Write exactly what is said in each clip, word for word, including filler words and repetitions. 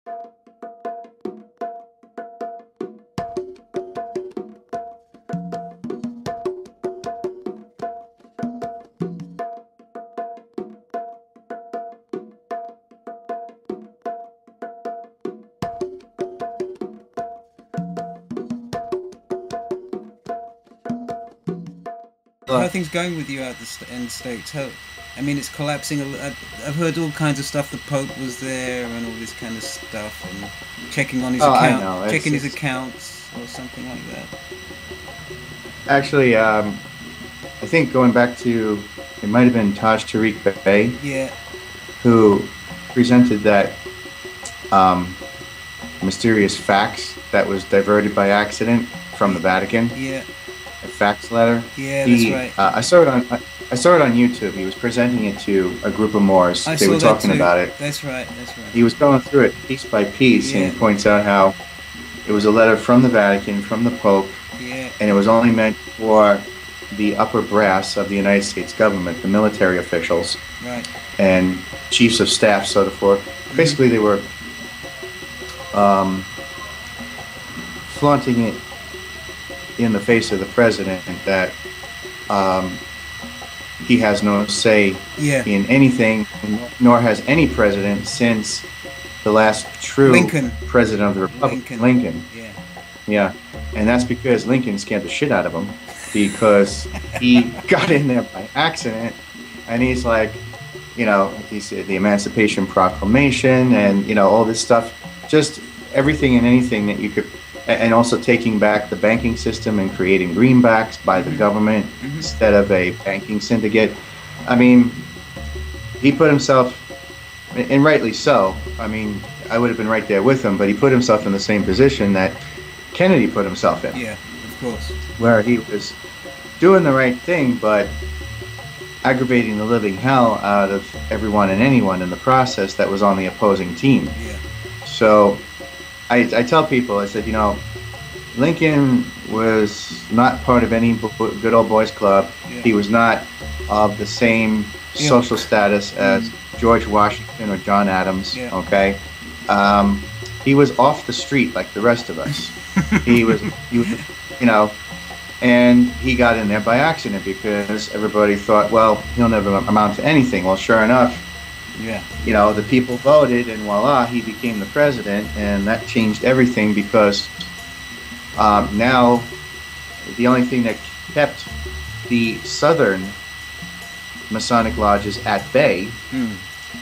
How are things going with you out the st in the States? How, I mean, it's collapsing. a l- I've I've heard all kinds of stuff. The Pope was there and all this kind of stuff, and checking on his Oh, I account, know. It's, checking his it's accounts or something like that. actually, um, I think going back to, it might have been Taj Tariq Bey Yeah, who presented that um, mysterious fax that was diverted by accident from the Vatican, yeah, a fax letter. yeah. That's He, right. uh, I saw it on, I, I saw it on YouTube. He was presenting it to a group of Moors. I They were saw that talking too. about it. That's right. That's right. He was going through it piece by piece, and Yeah, he points out how it was a letter from the Vatican, from the Pope, yeah, and it was only meant for the upper brass of the United States government, the military officials right. and chiefs of staff, so forth. Hmm. Basically, they were um, flaunting it in the face of the president that um, he has no say Yeah, in anything, nor has any president since the last true Lincoln. president of the Republic, Lincoln. Lincoln. Yeah, Yeah, and that's because Lincoln scared the shit out of him because he got in there by accident, and he's like, you know, he said the Emancipation Proclamation and, you know, all this stuff, just everything and anything that you could, and also taking back the banking system and creating greenbacks by the hmm, government hmm, instead of a banking syndicate. I mean, he put himself, and rightly so, I mean, I would have been right there with him, but he put himself in the same position that Kennedy put himself in, yeah. Of course. where he was doing the right thing, but aggravating the living hell out of everyone and anyone in the process that was on the opposing team. Yeah, So I, I tell people, I said, you know, Lincoln was not part of any b- b- good old boys club. yeah, He was not of the same yeah. social status as Mm, George Washington or John Adams, yeah. okay? Um, he was off the street like the rest of us. He was, he was, you know, and he got in there by accident because everybody thought, well, he'll never amount to anything. Well, sure enough, Yeah, you know, the people voted, and voila, he became the president, and that changed everything because um, now the only thing that kept the southern Masonic lodges at bay mm,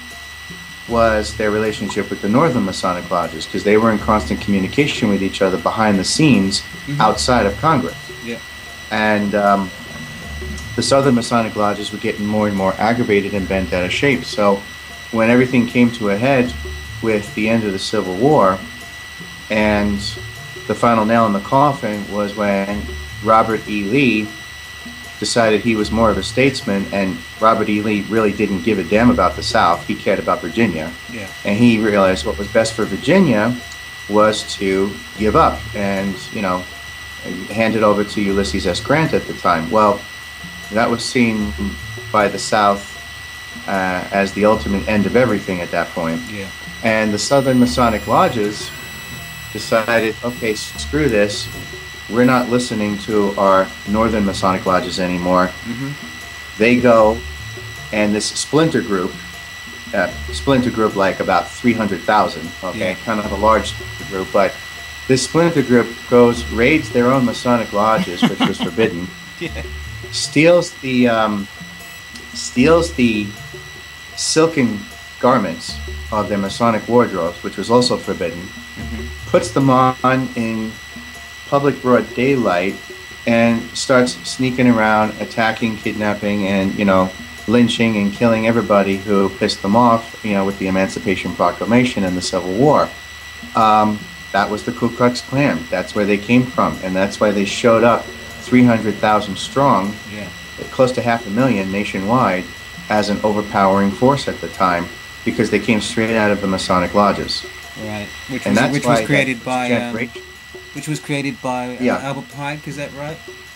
was their relationship with the northern Masonic lodges, because they were in constant communication with each other behind the scenes hmm, outside of Congress. yeah, And um, the southern Masonic lodges were getting more and more aggravated and bent out of shape. So when everything came to a head with the end of the Civil War, and the final nail in the coffin was when Robert E. Lee decided he was more of a statesman, and Robert E. Lee really didn't give a damn about the South. He cared about Virginia. yeah, And he realized what was best for Virginia was to give up and, you know, hand it over to Ulysses S. Grant at the time. Well, that was seen by the South uh, as the ultimate end of everything at that point. yeah, And the Southern Masonic lodges decided, okay, screw this. We're not listening to our Northern Masonic lodges anymore. hmm, They go, and this splinter group, uh, splinter group like about three hundred thousand, okay, yeah, kind of a large group, but this splinter group goes, raids their own Masonic lodges, which was forbidden, yeah, steals the, um, steals the silken garments of their Masonic wardrobes, which was also forbidden, hmm, puts them on in public broad daylight, and starts sneaking around, attacking, kidnapping, and, you know, lynching and killing everybody who pissed them off, you know, with the Emancipation Proclamation and the Civil War. Um, that was the Ku Klux Klan. That's where they came from, and that's why they showed up three hundred thousand strong, yeah, close to half a million nationwide, as an overpowering force at the time, because they came straight out of the Masonic lodges. right. Which And was that's which why was created that by um, generation, which was created by uh, yeah, Albert Pike. Is that right?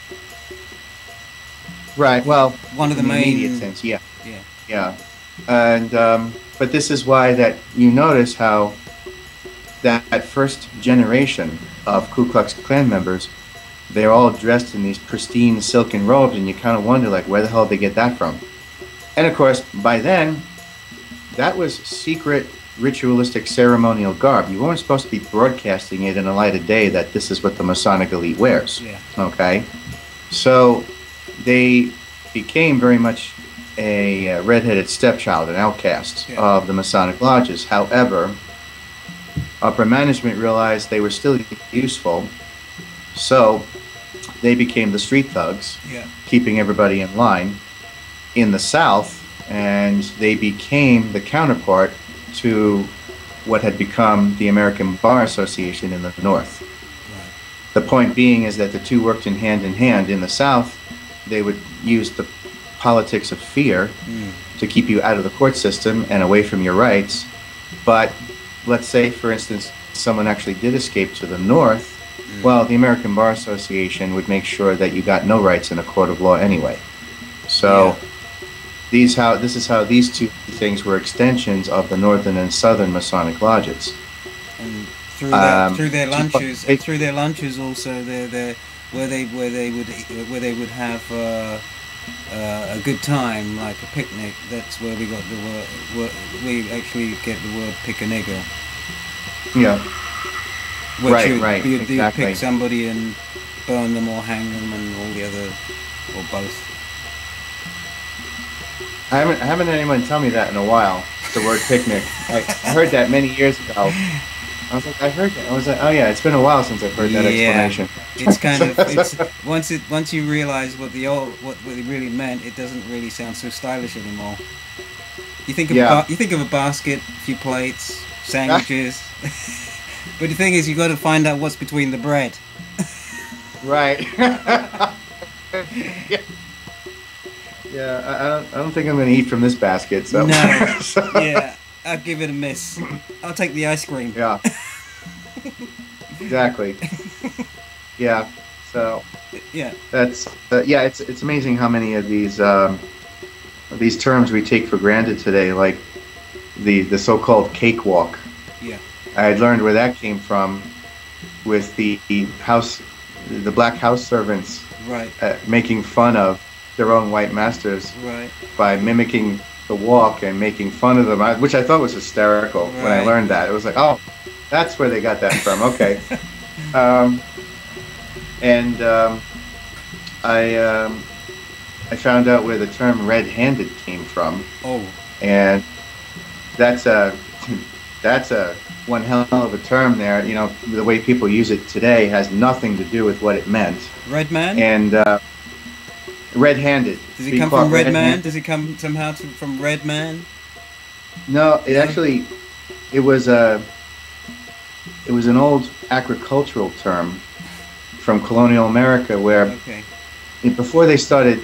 right. Well, One of the in the immediate main. sense, yeah, Yeah. yeah. And um, but this is why that you notice how that, that first generation of Ku Klux Klan members, they're all dressed in these pristine silken robes, and you kind of wonder, like, where the hell did they get that from? And of course, by then, that was secret, ritualistic, ceremonial garb. You weren't supposed to be broadcasting it in the light of day that this is what the Masonic elite wears. Yeah. Okay? So they became very much a uh, redheaded stepchild, an outcast yeah. of the Masonic lodges. However, upper management realized they were still useful, so they became the street thugs, yeah. keeping everybody in line in the South, and they became the counterpart to what had become the American Bar Association in the North. Right. The point being is that the two worked in hand in hand. In the South, they would use the politics of fear mm. to keep you out of the court system and away from your rights. But let's say, for instance, someone actually did escape to the North, mm. well, the American Bar Association would make sure that you got no rights in a court of law anyway. So yeah. these how this is how these two things were extensions of the Northern and Southern Masonic lodges. And through their, um, through their lunches, they, through their lunches also, they're, they're, where they where they would where they would have uh, uh, a good time, like a picnic. That's where we got the word. word we actually get the word "pick a nigger." Yeah. Which right, you'd, right, you'd, exactly. You'd pick somebody and burn them or hang them and all the other, or both. I haven't, I haven't had anyone tell me that in a while, the word picnic. I, I heard that many years ago. I was like, I heard that. I was like, oh yeah, it's been a while since I've heard that yeah. explanation. It's kind of, it's, once it, once you realize what the old, what, what it really meant, it doesn't really sound so stylish anymore. You think of, yeah. a, you think of a basket, a few plates, sandwiches. But the thing is, you got to find out what's between the bread. Right. yeah. Yeah, I, I don't. I don't think I'm going to eat from this basket. So. No. Yeah, I'll give it a miss. I'll take the ice cream. Yeah. Exactly. Yeah. So. Yeah. That's. Uh, yeah. It's. It's amazing how many of these. Um, these terms we take for granted today, like the the so-called cakewalk. Yeah. I had learned where that came from, with the house, the black house servants, right, uh, making fun of their own white masters, right, by mimicking the walk and making fun of them, which I thought was hysterical. Right. When I learned that, it was like, oh, that's where they got that from. Okay, um, and um, I um, I found out where the term red-handed came from. Oh, and that's a that's a one hell of a term there. You know, the way people use it today has nothing to do with what it meant. Red man? And uh, red-handed. Does it come from red man? Does it come somehow to, from red man? No, it actually, it was a, it was an old agricultural term from colonial America where, okay. before they started,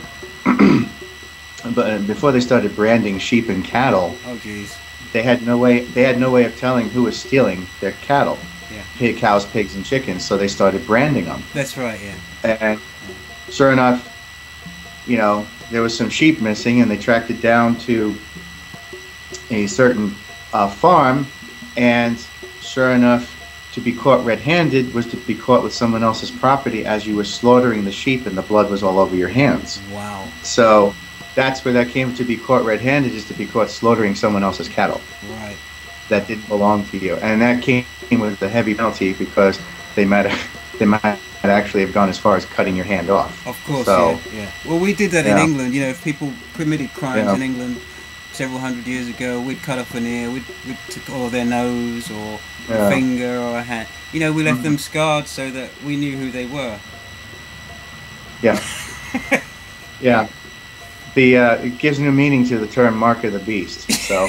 before they started branding sheep and cattle. Oh, geez. They had no way. They had no way of telling who was stealing their cattle, yeah. pig, cows, pigs, and chickens. So they started branding them. That's right. Yeah. And sure enough, you know, there was some sheep missing, and they tracked it down to a certain uh, farm. And sure enough, to be caught red-handed was to be caught with someone else's property as you were slaughtering the sheep, and the blood was all over your hands. Wow. So. That's where that came, to be caught red-handed, is to be caught slaughtering someone else's cattle. Right. That didn't belong to you, and that came with a heavy penalty because they might have, they might actually have gone as far as cutting your hand off. Of course, so, yeah, yeah. Well, we did that yeah. in England. You know, if people committed crimes yeah. in England several hundred years ago, we'd cut off an ear, we'd, we'd took or their nose or yeah. a finger or a hand. You know, we left mm-hmm. them scarred so that we knew who they were. Yeah. Yeah. The uh, it gives new meaning to the term "mark of the beast." So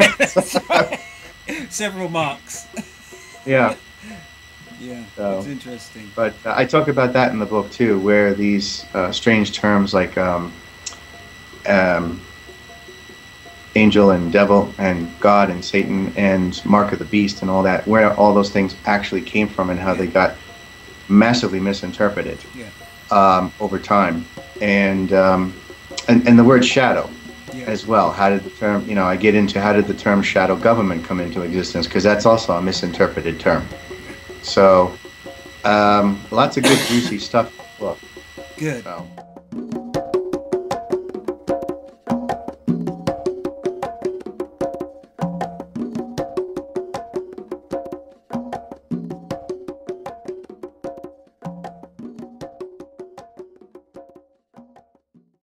several marks. Yeah. Yeah. So, it's interesting. But uh, I talk about that in the book too, where these uh, strange terms like um, um, angel and devil and God and Satan and mark of the beast and all that, where all those things actually came from and how yeah. they got massively misinterpreted yeah. um, over time, and. Um, And, and the word shadow. Yeah. as well. How did the term, you know, I get into how did the term shadow government come into existence, because that's also a misinterpreted term. So, um, lots of good juicy stuff. Well, Good. so.